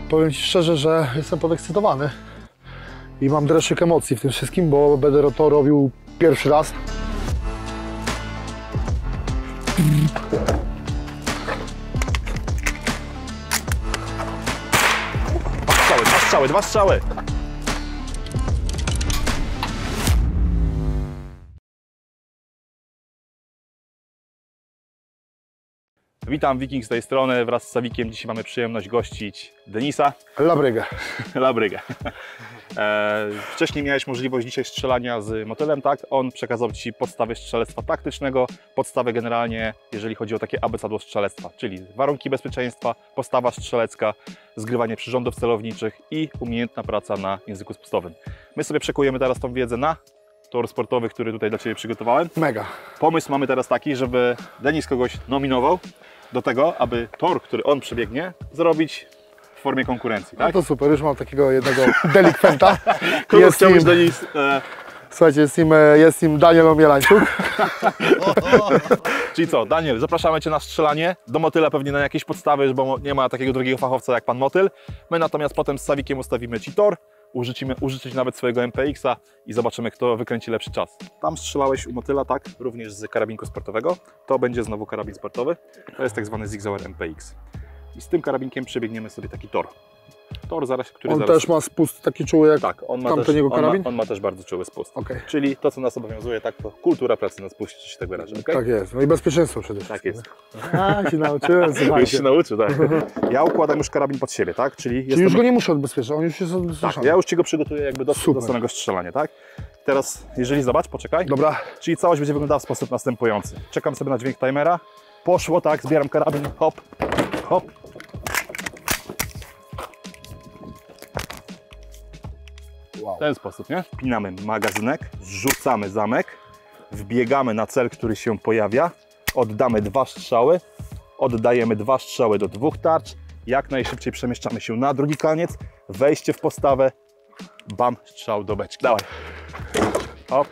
Powiem Ci szczerze, że jestem podekscytowany i mam dreszczyk emocji w tym wszystkim, bo będę to robił pierwszy raz. Dwa strzały. Witam, Wiking z tej strony, wraz z Sawikiem. Dzisiaj mamy przyjemność gościć Denisa. Labrygę. Labrygę. Wcześniej miałeś możliwość dzisiaj strzelania z motylem, tak? On przekazał Ci podstawy strzelectwa taktycznego, podstawę generalnie, jeżeli chodzi o takie abecadło strzelectwa, czyli warunki bezpieczeństwa, postawa strzelecka, zgrywanie przyrządów celowniczych i umiejętna praca na języku spustowym. My sobie przekujemy teraz tą wiedzę na tor sportowy, który tutaj dla Ciebie przygotowałem. Mega. Pomysł mamy teraz taki, żeby Denis kogoś nominował do tego, aby tor, który on przebiegnie, zrobić w formie konkurencji, tak? No to super, już mam takiego jednego delikwenta. Kogo chciałbyś, Denis? Słuchajcie, jest nim Daniel Omielańczuk. Czyli co, Daniel, zapraszamy Cię na strzelanie, do motyla pewnie na jakieś podstawy, bo nie ma takiego drugiego fachowca jak Pan Motyl. My natomiast potem z Sawikiem ustawimy Ci tor, użyczyć nawet swojego MPX-a i zobaczymy, kto wykręci lepszy czas. Tam strzelałeś u motyla, tak? Również z karabinku sportowego. To będzie znowu karabin sportowy. To jest tak zwany Zigzauer MPX. I z tym karabinkiem przebiegniemy sobie taki tor. Tor zaraz, który On zaraz... też ma spust taki czuły jak tak, on ma tamten też, jego karabin? On ma też bardzo czuły spust. Okay. Czyli to, co nas obowiązuje, tak, to kultura pracy na spuście, czy się tak wyrażę. Okay? Tak jest, no i bezpieczeństwo przede wszystkim. Tak jest. A, się nauczyłem, słuchajcie. Już się nauczył, tak. Ja układam już karabin pod siebie, tak? Czyli już go nie muszę odbezpieczyć, on już jest odbezpieczony. Tak, ja już Ci go przygotuję jakby do samego strzelania, tak? Teraz, jeżeli zobacz, poczekaj. Dobra. Czyli całość będzie wyglądała w sposób następujący. Czekam sobie na dźwięk timera. Poszło, tak, zbieram karabin, hop, hop. Wow. W ten sposób, nie? Wpinamy magazynek, zrzucamy zamek, wbiegamy na cel, który się pojawia, oddamy 2 strzały, oddajemy 2 strzały do 2 tarcz, jak najszybciej przemieszczamy się na drugi koniec, wejście w postawę, bam, strzał do beczki. Dawaj. Hop.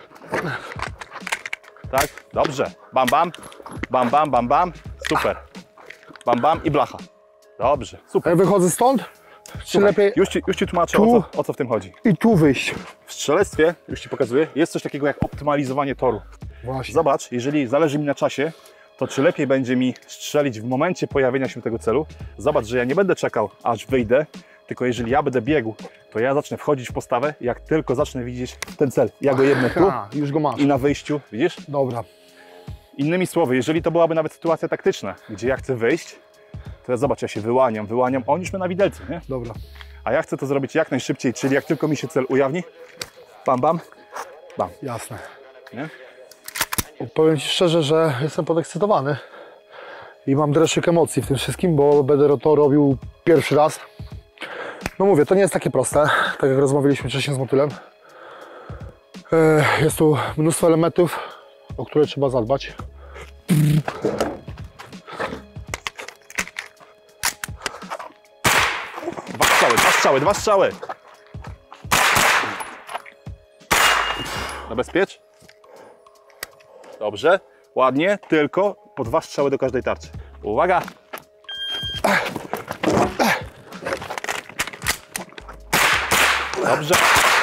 Tak, dobrze. Bam, bam, bam, bam, bam, bam, super. Bam, bam i blacha. Dobrze, super. Ja wychodzę stąd? Czy Słuchaj, lepiej już Ci tłumaczę, o co w tym chodzi. i tu wyjść? W strzelectwie, już Ci pokazuję, jest coś takiego jak optymalizowanie toru. Właśnie. Zobacz, jeżeli zależy mi na czasie, to czy lepiej będzie mi strzelić w momencie pojawienia się tego celu. Zobacz, że ja nie będę czekał, aż wyjdę, tylko jeżeli ja będę biegł, to ja zacznę wchodzić w postawę, jak tylko zacznę widzieć ten cel. Ja go jednę tu już go masz. i na wyjściu, widzisz? Dobra. Innymi słowy, jeżeli to byłaby nawet sytuacja taktyczna, gdzie ja chcę wyjść, to ja zobacz, ja się wyłaniam, a on już mnie na widelcu, nie? Dobra. A ja chcę to zrobić jak najszybciej, czyli jak tylko mi się cel ujawni, bam, bam, bam. Jasne. Nie? Powiem Ci szczerze, że jestem podekscytowany i mam dreszczyk emocji w tym wszystkim, bo będę to robił pierwszy raz. No mówię, to nie jest takie proste, tak jak rozmawialiśmy wcześniej z motylem. Jest tu mnóstwo elementów, o które trzeba zadbać. Dwa strzały. Zabezpiecz. Dobrze, ładnie, tylko po 2 strzały do każdej tarczy. Uwaga! Dobrze.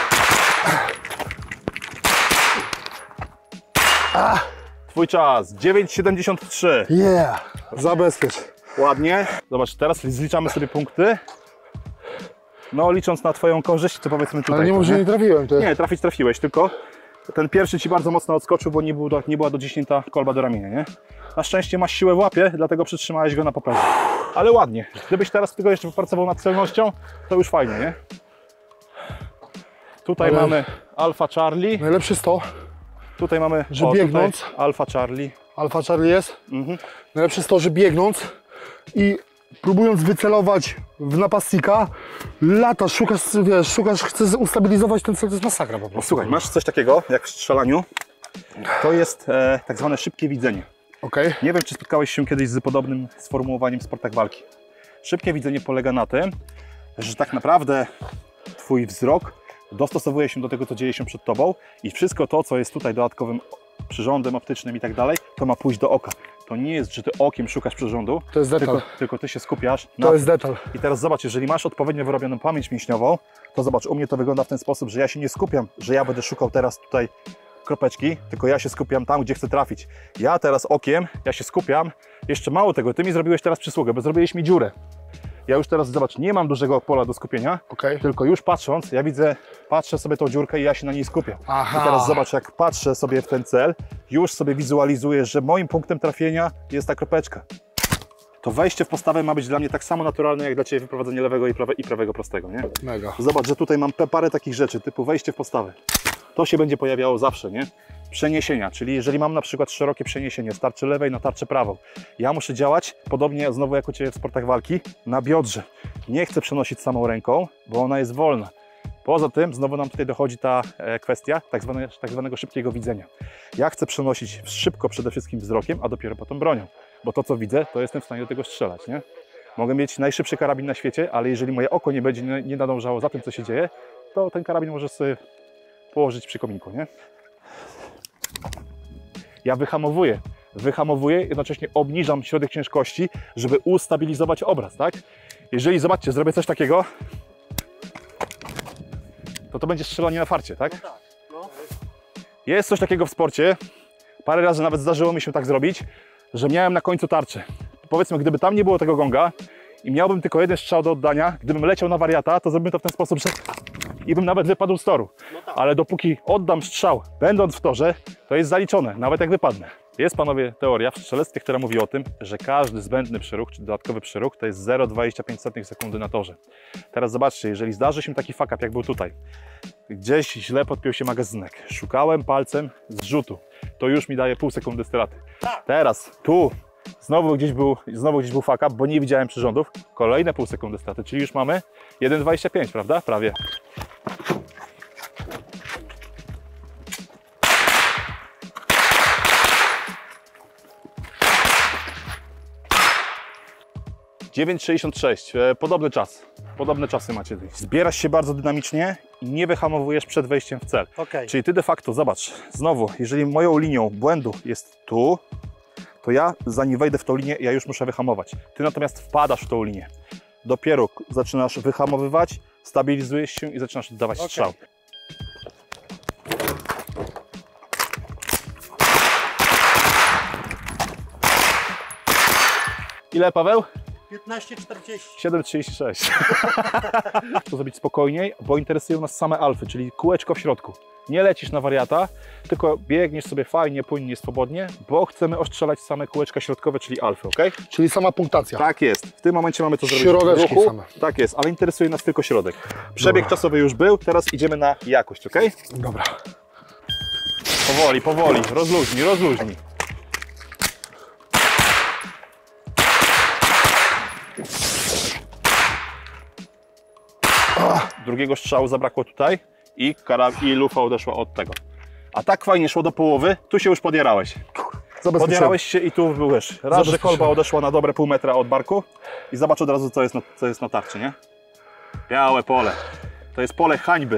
Twój czas, 9,73. Yeah! Zabezpiecz. Ładnie. Zobacz, teraz zliczamy sobie punkty. No, licząc na Twoją korzyść, to powiedzmy tutaj. Ale nie może nie trafiłem. To... Nie, trafiłeś, tylko ten pierwszy Ci bardzo mocno odskoczył, bo nie była dociśnięta kolba do ramienia, nie? Na szczęście masz siłę w łapie, dlatego przytrzymałeś go na poperze. Ale ładnie. Gdybyś teraz tylko jeszcze popracował nad celnością, to już fajnie, nie? Tutaj mamy Alfa Charlie. Najlepsze jest to, Tutaj mamy, że biegnąc, Alfa Charlie. Alfa Charlie jest. Najlepsze jest to, że biegnąc i próbując wycelować w napastnika, latasz, chcesz ustabilizować ten cel, to jest masakra po prostu. Słuchaj, masz coś takiego jak w strzelaniu, to jest tak zwane szybkie widzenie. Okay. Nie wiem, czy spotkałeś się kiedyś z podobnym sformułowaniem w sportach walki. Szybkie widzenie polega na tym, że tak naprawdę Twój wzrok dostosowuje się do tego, co dzieje się przed Tobą i wszystko to, co jest tutaj dodatkowym przyrządem optycznym i tak dalej, to ma pójść do oka. to nie jest, że ty okiem szukasz przyrządu, To jest detal. tylko ty się skupiasz na To jest detal. I teraz zobacz, jeżeli masz odpowiednio wyrobioną pamięć mięśniową, to zobacz, u mnie to wygląda w ten sposób, że ja się nie skupiam, że ja będę szukał teraz tutaj kropeczki, tylko ja się skupiam tam, gdzie chcę trafić. Ja teraz okiem, ja się skupiam, jeszcze mało tego, ty mi zrobiłeś teraz przysługę, bo zrobiłeś mi dziurę. Ja już teraz, zobacz, nie mam dużego pola do skupienia, Okej. tylko już patrząc, ja widzę, patrzę sobie tą dziurkę i ja się na niej skupiam. Aha. I teraz zobacz, jak patrzę sobie w ten cel, już sobie wizualizuję, że moim punktem trafienia jest ta kropeczka. To wejście w postawę ma być dla mnie tak samo naturalne, jak dla Ciebie wyprowadzenie lewego i prawego prostego, nie? Mega. Zobacz, że tutaj mam parę takich rzeczy, typu wejście w postawę. To się będzie pojawiało zawsze, nie? Przeniesienia, czyli jeżeli mam na przykład szerokie przeniesienie z tarczy lewej na tarczę prawą, ja muszę działać, podobnie znowu jak u Ciebie w sportach walki, na biodrze. Nie chcę przenosić samą ręką, bo ona jest wolna. Poza tym znowu nam tutaj dochodzi ta kwestia tak zwanego szybkiego widzenia. Ja chcę przenosić szybko przede wszystkim wzrokiem, a dopiero potem bronią. Bo to, co widzę, to jestem w stanie do tego strzelać, nie? Mogę mieć najszybszy karabin na świecie, ale jeżeli moje oko nie nadążało za tym, co się dzieje, to ten karabin możesz sobie położyć przy kominku, nie? Ja wyhamowuję, jednocześnie obniżam środek ciężkości, żeby ustabilizować obraz, tak? Jeżeli, zobaczcie, zrobię coś takiego, to będzie strzelanie na farcie, tak? Jest coś takiego w sporcie, parę razy nawet zdarzyło mi się tak zrobić, że miałem na końcu tarczę. Powiedzmy, gdyby tam nie było tego gonga i miałbym tylko jeden strzał do oddania, gdybym leciał na wariata, to zrobiłbym to w ten sposób, że i bym nawet wypadł z toru. Ale dopóki oddam strzał, będąc w torze, to jest zaliczone, nawet jak wypadnę. Jest, panowie, teoria w strzelectwie, która mówi o tym, że każdy zbędny przyruch, czy dodatkowy przyruch, to jest 0,25 sekundy na torze. Teraz zobaczcie, jeżeli zdarzy się taki fuck up, jak był tutaj, gdzieś źle podpiął się magazynek, szukałem palcem zrzutu, to już mi daje pół sekundy straty. Teraz tu znowu gdzieś był fuck up, bo nie widziałem przyrządów, kolejne pół sekundy straty, czyli już mamy 1,25, prawda? Prawie. (9,66) Podobne czasy macie. Zbierasz się bardzo dynamicznie i nie wyhamowujesz przed wejściem w cel. Okej. Czyli ty de facto, zobacz, znowu, jeżeli moją linią błędu jest tu, to ja zanim wejdę w tą linię, ja już muszę wyhamować. Ty natomiast wpadasz w tą linię. Dopiero zaczynasz wyhamowywać, stabilizujesz się i zaczynasz oddawać strzał. Ile, Paweł? 15,40. 7,36. To zrobić spokojniej, bo interesują nas same alfy, czyli kółeczko w środku. Nie lecisz na wariata, tylko biegniesz sobie fajnie, płynnie, swobodnie, bo chcemy ostrzelać same kółeczka środkowe, czyli alfy, ok? Czyli sama punktacja. Tak jest. W tym momencie mamy to zrobić Środeczki w ruchu. same. Tak jest, ale interesuje nas tylko środek. Przebieg czasowy już był, teraz idziemy na jakość, ok? Dobra. Powoli, rozluźnij. Drugiego strzału zabrakło tutaj i lufa odeszła od tego. A tak fajnie szło do połowy, tu się już podjarałeś. Podjarałeś się i tu byłeś. Raz, że kolba odeszła na dobre pół metra od barku i zobacz od razu, co jest na tarczy, nie? Białe pole. To jest pole hańby.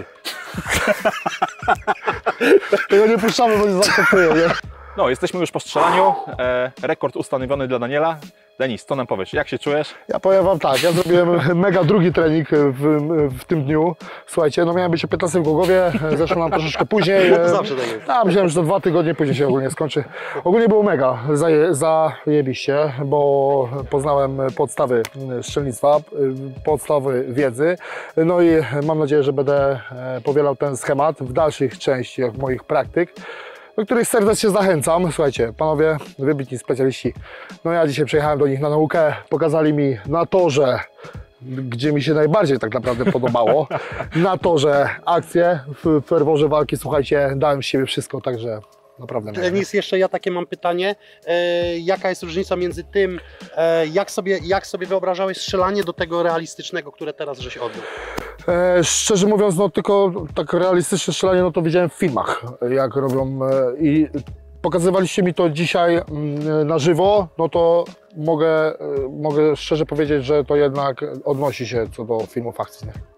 Tego nie puszczamy, bo nie zaakceptuję, nie? No, jesteśmy już po strzelaniu. Rekord ustanowiony dla Daniela. Denis, co nam powiesz? Jak się czujesz? Ja powiem wam tak, ja zrobiłem mega drugi trening w tym dniu. Słuchajcie, no miałem być o 15 w Głogowie, zeszło nam troszeczkę później. Zawsze tak jest. Myślałem, że to 2 tygodnie później się ogólnie skończy. Ogólnie było mega, zajebiście, bo poznałem podstawy strzelnictwa, podstawy wiedzy. No i mam nadzieję, że będę powielał ten schemat w dalszych częściach moich praktyk, do których serdecznie zachęcam. Słuchajcie, panowie, wybitni specjaliści. No ja dzisiaj przyjechałem do nich na naukę, pokazali mi na torze, gdzie mi się najbardziej tak naprawdę podobało, na torze akcje, w ferworze walki, słuchajcie, dałem z siebie wszystko, także naprawdę mega. Denis, jeszcze ja takie mam pytanie. Jaka jest różnica między tym, jak sobie wyobrażałeś strzelanie do tego realistycznego, które teraz żeś odbył? Szczerze mówiąc, no tylko tak realistyczne strzelanie, no to widziałem w filmach, jak robią i pokazywaliście mi to dzisiaj na żywo, no to mogę szczerze powiedzieć, że to jednak odnosi się co do filmów akcyjnych.